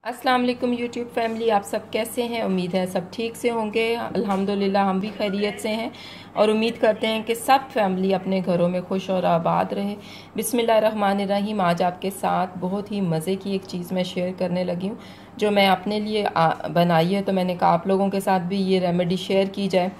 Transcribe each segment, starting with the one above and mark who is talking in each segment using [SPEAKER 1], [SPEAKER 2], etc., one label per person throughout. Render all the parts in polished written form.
[SPEAKER 1] अस्सलाम वालेकुम YouTube family, आप सब कैसे हैं। उम्मीद है सब ठीक से होंगे। अल्हम्दुलिल्लाह हम भी खैरियत से हैं और उम्मीद करते हैं कि सब फैमिली अपने घरों में खुश और आबाद रहे। बिस्मिल्लाहिर्रहमानिर्रहीम। आज आपके साथ बहुत ही मज़े की एक चीज़ मैं शेयर करने लगी हूँ जो मैं अपने लिए बनाई है, तो मैंने कहा आप लोगों के साथ भी ये रेमेडी शेयर की जाए।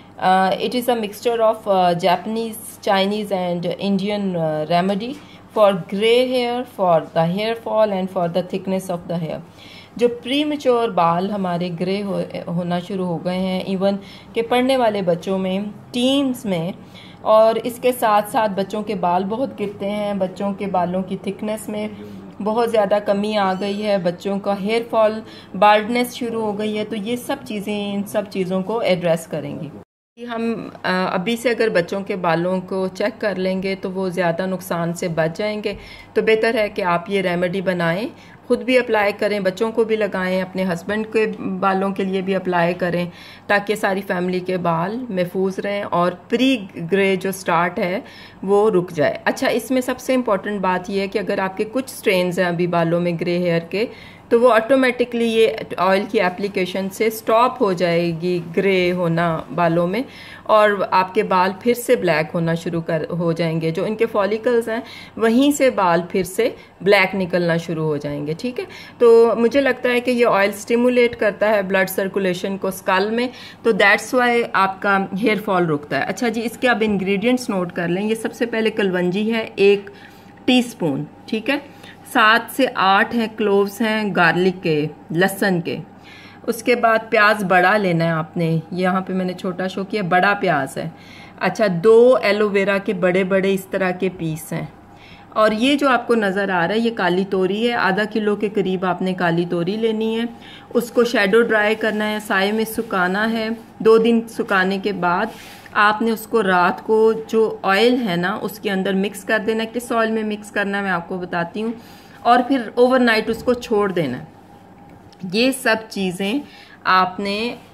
[SPEAKER 1] It is a mixture of Japanese, Chinese and Indian remedy for grey hair, for the hair fall and for the thickness of the hair. जो प्री मेच्योर बाल हमारे ग्रे होना शुरू हो गए हैं, इवन के पढ़ने वाले बच्चों में, टीन्स में, और इसके साथ साथ बच्चों के बाल बहुत गिरते हैं, बच्चों के बालों की थिकनेस में बहुत ज़्यादा कमी आ गई है, बच्चों का हेयर फॉल, बाल्डनेस शुरू हो गई है। तो ये सब चीज़ें, इन सब चीज़ों को एड्रेस करेंगी। हम अभी से अगर बच्चों के बालों को चेक कर लेंगे तो वो ज़्यादा नुकसान से बच जाएंगे। तो बेहतर है कि आप ये रेमेडी बनाएं, खुद भी अप्लाई करें, बच्चों को भी लगाएं, अपने हस्बैंड के बालों के लिए भी अप्लाई करें, ताकि सारी फैमिली के बाल महफूज रहें और प्री ग्रे जो स्टार्ट है वो रुक जाए। अच्छा, इसमें सबसे इम्पॉर्टेंट बात यह है कि अगर आपके कुछ स्ट्रेन्स हैं अभी बालों में ग्रे हेयर के, तो वो ऑटोमेटिकली ये ऑयल की एप्लीकेशन से स्टॉप हो जाएगी ग्रे होना बालों में, और आपके बाल फिर से ब्लैक होना शुरू हो जाएंगे। जो इनके फॉलिकल्स हैं वहीं से बाल फिर से ब्लैक निकलना शुरू हो जाएंगे। ठीक है, तो मुझे लगता है कि ये ऑयल स्टिमुलेट करता है ब्लड सर्कुलेशन को स्कल में, तो दैट्स वाई आपका हेयर फॉल रुकता है। अच्छा जी, इसके आप इंग्रेडिएंट्स नोट कर लें। ये सबसे पहले कलवंजी है 1 टीस्पून, ठीक है। 7 से 8 हैं क्लोव्स हैं गार्लिक के, लहसुन के। उसके बाद प्याज बड़ा लेना है आपने, यहाँ पे मैंने छोटा शो किया, बड़ा प्याज है। अच्छा, 2 एलोवेरा के बड़े बड़े इस तरह के पीस हैं। और ये जो आपको नज़र आ रहा है ये काली तोरी है, आधा किलो के करीब आपने काली तोरी लेनी है। उसको शैडो ड्राई करना है, साए में सुखाना है। 2 दिन सुखाने के बाद आपने उसको रात को जो ऑयल है ना उसके अंदर मिक्स कर देना है। किस ऑयल में मिक्स करना है मैं आपको बताती हूँ। और फिर ओवरनाइट उसको छोड़ देना है। ये सब चीज़ें आपने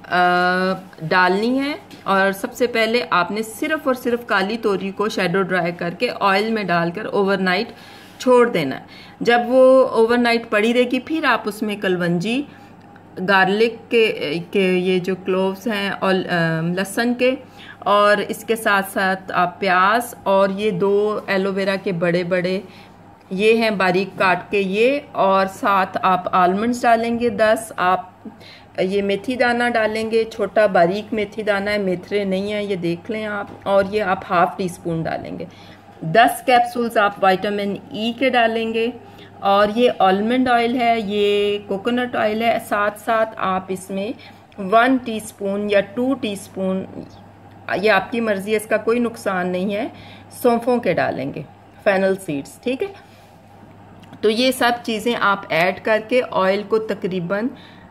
[SPEAKER 1] डालनी है। और सबसे पहले आपने सिर्फ और सिर्फ काली तोरी को शैडो ड्राई करके ऑयल में डालकर ओवरनाइट छोड़ देना है। जब वो ओवरनाइट पड़ी रहेगी फिर आप उसमें कलवंजी, गार्लिक के ये जो क्लोव्स हैं और लहसुन के, और इसके साथ साथ आप प्याज, और ये 2 एलोवेरा के बड़े बड़े ये हैं बारीक काट के ये, और साथ आप आलमंड्स डालेंगे 10। आप ये मेथी दाना डालेंगे, छोटा बारीक मेथी दाना है, मेथरे नहीं है, ये देख लें आप। और ये आप ½ टीस्पून डालेंगे। 10 कैप्सूल्स आप विटामिन ई के डालेंगे। और ये आलमंड ऑयल है, ये कोकोनट ऑयल है। साथ साथ आप इसमें 1 टीस्पून या 2 टीस्पून, ये आपकी मर्जी है, इसका कोई नुकसान नहीं है, सौंफों के डालेंगे, फेनल सीड्स। ठीक है, तो ये सब चीज़ें आप ऐड करके ऑयल को तकरीबन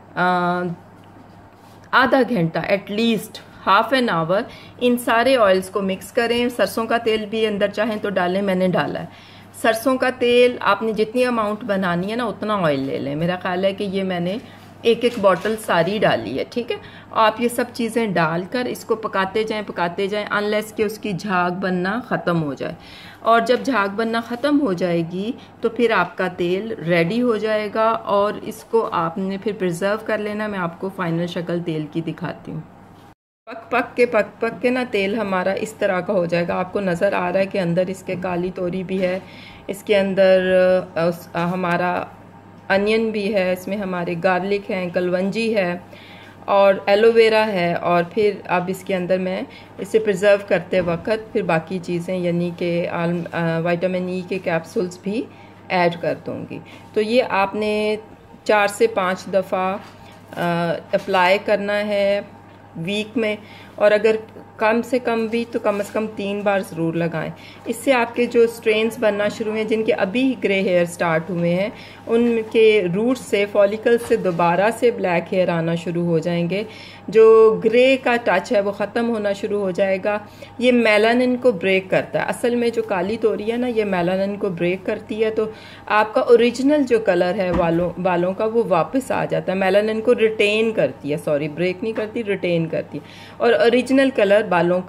[SPEAKER 1] आधा घंटा, एटलीस्ट ½ एन आवर, इन सारे ऑयल्स को मिक्स करें। सरसों का तेल भी अंदर चाहें तो डालें, मैंने डाला है। सरसों का तेल आपने जितनी अमाउंट बनानी है ना उतना ऑयल ले लें। मेरा ख्याल है कि ये मैंने 1 बॉटल सारी डाली है। ठीक है, आप ये सब चीज़ें डालकर इसको पकाते जाएं अनलेस कि उसकी झाग बनना ख़त्म हो जाए। और जब झाग बनना ख़त्म हो जाएगी तो फिर आपका तेल रेडी हो जाएगा, और इसको आपने फिर प्रिजर्व कर लेना। मैं आपको फाइनल शक्ल तेल की दिखाती हूँ। पक पक के ना तेल हमारा इस तरह का हो जाएगा। आपको नज़र आ रहा है कि अंदर इसके काली तोरी भी है, इसके अंदर हमारा अनियन भी है, इसमें हमारे गार्लिक हैं, कलवंजी है और एलोवेरा है। और फिर अब इसके अंदर मैं इसे प्रिजर्व करते वक्त फिर बाकी चीज़ें यानी कि विटामिन ई के कैप्सूल्स भी ऐड कर दूँगी। तो ये आपने 4 से 5 दफ़ा अप्लाई करना है वीक में, और अगर कम से कम भी तो कम से कम 3 बार ज़रूर लगाएं। इससे आपके जो स्ट्रेन्स बनना शुरू हुए हैं, जिनके अभी ग्रे हेयर स्टार्ट हुए हैं, उनके रूट से, फॉलिकल से दोबारा से ब्लैक हेयर आना शुरू हो जाएंगे। जो ग्रे का टच है वो ख़त्म होना शुरू हो जाएगा। ये मेलानिन को ब्रेक करता है। असल में जो काली तोरी है ना, ये मेलानिन को ब्रेक करती है, तो आपका ओरिजिनल जो कलर है बालों का वो वापस आ जाता है। मेलानिन को रिटेन करती है, सॉरी ब्रेक नहीं करती, रिटेन करती है, और ओरिजिनल कलर बालों का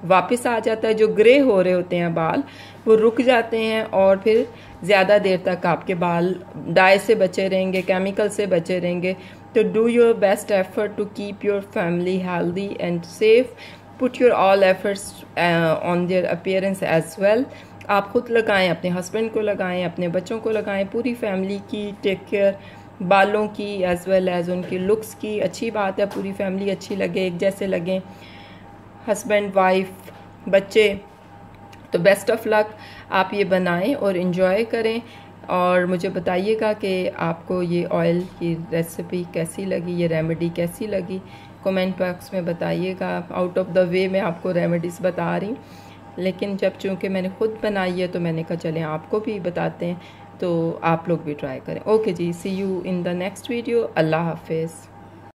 [SPEAKER 1] वापस आ जाता है। जो ग्रे हो रहे होते हैं बाल वो रुक जाते हैं और फिर ज़्यादा देर तक आपके बाल डाई से बचे रहेंगे, केमिकल से बचे रहेंगे। तो do your best effort to keep your family healthy and safe. Put your all efforts on their appearance as well. आप खुद लगाएं, अपने हस्बैंड को लगाएं, अपने बच्चों को लगाएं, पूरी फैमिली की टेक केयर, बालों की एज वेल एज उनकी लुक्स की। अच्छी बात है पूरी फैमिली अच्छी लगे, एक जैसे लगें, हस्बैंड वाइफ बच्चे। तो बेस्ट ऑफ लक, आप ये बनाएं और इन्जॉय करें और मुझे बताइएगा कि आपको ये ऑयल की रेसिपी कैसी लगी, ये रेमेडी कैसी लगी। कमेंट बॉक्स में बताइएगा। आउट ऑफ द वे मैं आपको रेमेडीज़ बता रही, लेकिन जब चूँकि मैंने खुद बनाई है तो मैंने कहा चलें आपको भी बताते हैं, तो आप लोग भी ट्राई करें। ओके जी, see you in the next video. अल्लाह हाफिज़।